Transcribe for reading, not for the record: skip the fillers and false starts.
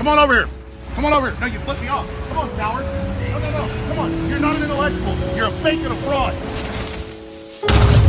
Come on over here. Come on over here. No, you flipped me off. Come on, coward. No. Come on. You're not an intellectual. You're a fake and a fraud.